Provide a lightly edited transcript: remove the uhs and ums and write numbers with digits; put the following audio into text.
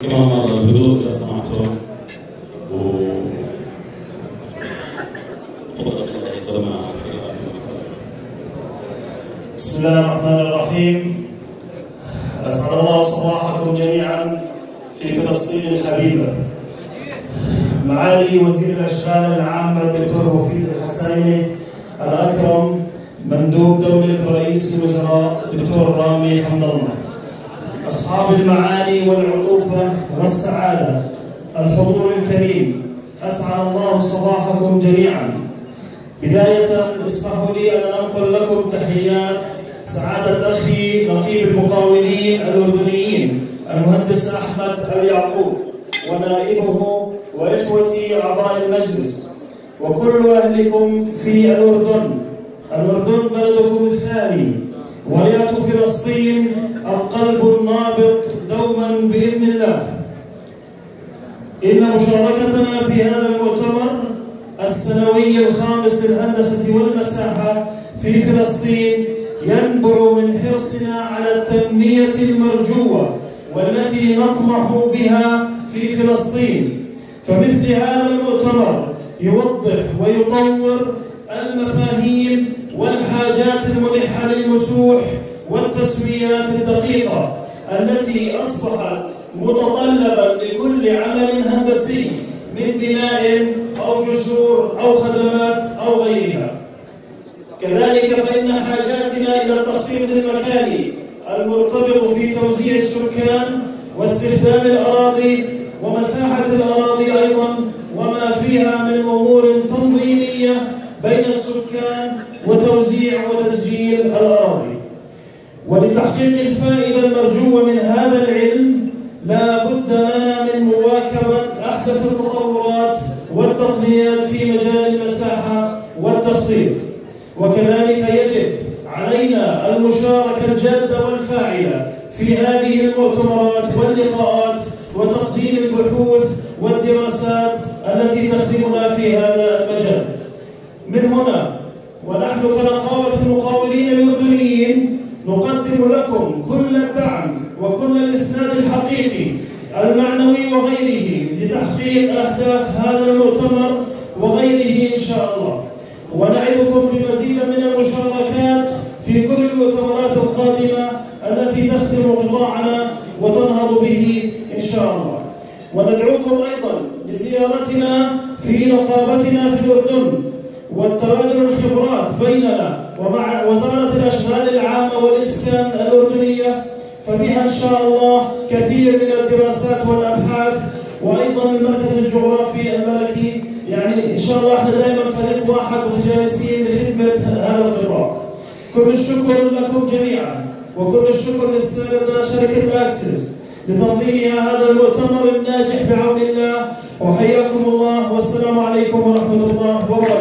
كمان الهدوء إذا سمحتم تفضل السماع. بسم الله الرحمن الرحيم. أسعد الله صباحكم جميعا في فلسطين الحبيبة. معالي وزير الأشغال العامة الدكتور وفيد الحسيني الأكرم، مندوب دولة رئيس الوزراء الدكتور رامي حمد الله، أصحاب المعالي والعطوفة والسعادة، الحضور الكريم، أسعد الله صباحكم جميعا. بداية اسمحوا لي أن أنقل لكم تحيات سعادة أخي نقيب المقاولين الأردنيين المهندس أحمد اليعقوب ونائبه وإخوتي أعضاء المجلس وكل أهلكم في الأردن. الأردن بلدكم الثاني، ولاية فلسطين القلب النابض دوما بإذن الله. إن مشاركتنا في هذا المؤتمر السنوي الخامس للهندسة والمساحة في فلسطين ينبع من حرصنا على التنمية المرجوة والتي نطمح بها في فلسطين. فمثل هذا المؤتمر يوضح ويطور المفاهيم والحاجات الملحة للمسوح والتسويات الدقيقة التي أصبحت متطلبا لكل عمل هندسي من بناء أو جسور أو خدمات أو غيرها. كذلك فإن حاجاتنا إلى التخطيط المكاني المرتبط في توزيع السكان واستخدام الأراضي ومساحة الأراضي أيضا وما فيها من أمور تنظيمية بين السكان وتوزيع وتسجيل الأراضي. ولتحقيق الفائدة المرجوة من هذا العلم لا بد لنا من مواكبة أحدث التطورات والتقنيات في مجال المساحة والتخطيط، وكذلك يجب علينا المشاركة الجادة والفاعلة في هذه المؤتمرات واللقاءات وتقديم البحوث والدراسات التي تخدمنا في هذا المجال. من هنا ونحن كنقابة المقاولين الأردنيين نقدم لكم كل الدعم وكل الإسناد الحقيقي المعنوي وغيره لتحقيق أهداف هذا المؤتمر وغيره إن شاء الله، ونعدكم بمزيد من المشاركات في كل المؤتمرات القادمة التي تخدم قطاعنا وتنهض به إن شاء الله. وندعوكم أيضا لزيارتنا في نقابتنا في الأردن والتبادل الخبرات بيننا ومع وزارة الأشغال العامة والإسكان الأردنية، فبها إن شاء الله كثير من الدراسات والأبحاث، وأيضا المركز الجغرافي الملكي. يعني إن شاء الله احنا دائما فريق واحد متجانسين لخدمة هذا القطاع. كل الشكر لكم جميعا، وكل الشكر للسادة شركة أكسس لتنظيم هذا المؤتمر الناجح بعون الله. وحياكم الله، والسلام عليكم ورحمة الله وبركاته.